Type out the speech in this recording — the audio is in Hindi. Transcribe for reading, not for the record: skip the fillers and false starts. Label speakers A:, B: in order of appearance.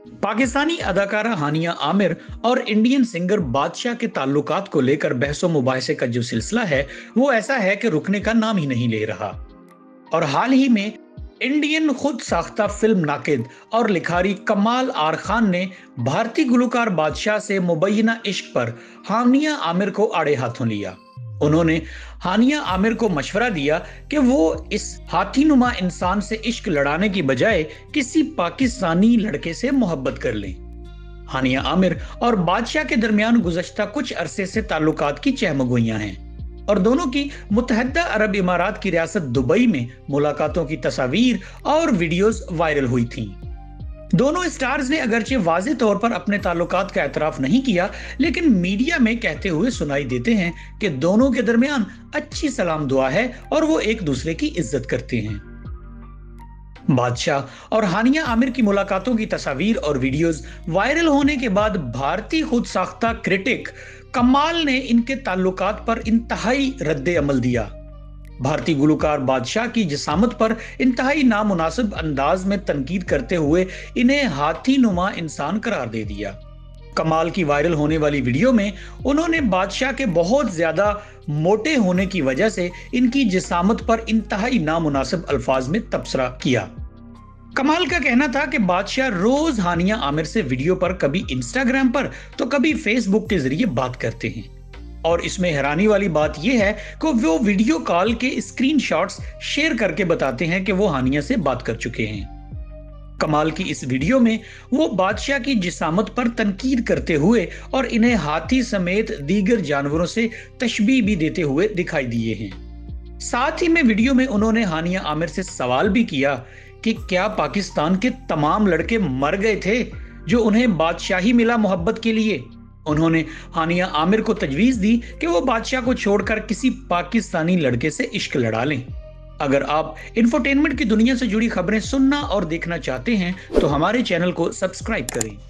A: पाकिस्तानी अदाकारा हानिया आमिर और इंडियन सिंगर बादशाह के ताल्लुकात को लेकर बहसो मुबाहिसे का जो सिलसिला है वो ऐसा है कि रुकने का नाम ही नहीं ले रहा। और हाल ही में इंडियन खुद साख्ता फिल्म नाकिद और लिखारी कमाल आर खान ने भारतीय गुलकार बादशाह से मुबैना इश्क पर हानिया आमिर को आड़े हाथों लिया। उन्होंने हानिया आमिर को मशवरा दिया कि वो इस हाथीनुमा इंसान से इश्क लड़ाने की बजाय किसी पाकिस्तानी लड़के से मोहब्बत कर लें। हानिया आमिर और बादशाह के दरमियान गुज़श्ता कुछ अरसे से ताल्लुकात की चहमगोइयां हैं और दोनों की मुत्तहदा अरब इमारात की रियासत दुबई में मुलाकातों की तस्वीर और वीडियोस वायरल हुई थीं। दोनों स्टार्स ने अगरचे वाज़े तौर पर अपने ताल्लुकात का एतराफ नहीं किया, लेकिन मीडिया में कहते हुए सुनाई देते हैं कि दोनों के दरमियान अच्छी सलाम दुआ है और वो एक दूसरे की इज्जत करते हैं। बादशाह और हानिया आमिर की मुलाकातों की तस्वीर और वीडियोस वायरल होने के बाद भारतीय खुद साख्ता क्रिटिक कमाल ने इनके ताल्लुकात पर इंतहाई रद्द अमल दिया। भारतीय गुलकार बादशाह की जिसामत पर इंतहाई नामुनासिब अंदाज में तनकीद करते हुए इन्हें हाथी नुमा इंसान करार दे दिया। कमाल की वायरल होने वाली वीडियो में उन्होंने बादशाह के बहुत ज्यादा मोटे होने की वजह से इनकी जिसामत पर इंतहाई नामुनासिब अल्फाज में तबसरा किया। कमाल का कहना था कि बादशाह रोज हानिया आमिर से वीडियो पर कभी इंस्टाग्राम पर तो कभी फेसबुक के जरिए बात करते हैं और इसमें हैरानी वाली बात यह है कि वो वीडियो कॉल के स्क्रीनशॉट्स शेयर करके बताते हैं कि वो हानिया से बात कर चुके हैं। कमाल की इस वीडियो में वो बादशाह की जिसामत पर तनकीद करते हुए और इन्हें हाथी समेत दीगर जानवरों से तशबीह भी देते हुए दिखाई दिए हैं। साथ ही में वीडियो में उन्होंने हानिया आमिर से सवाल भी किया कि क्या पाकिस्तान के तमाम लड़के मर गए थे जो उन्हें बादशाही मिला मोहब्बत के लिए। उन्होंने हानिया आमिर को तजवीज दी कि वो बादशाह को छोड़कर किसी पाकिस्तानी लड़के से इश्क लड़ा लें। अगर आप इंफोटेनमेंट की दुनिया से जुड़ी खबरें सुनना और देखना चाहते हैं तो हमारे चैनल को सब्सक्राइब करें।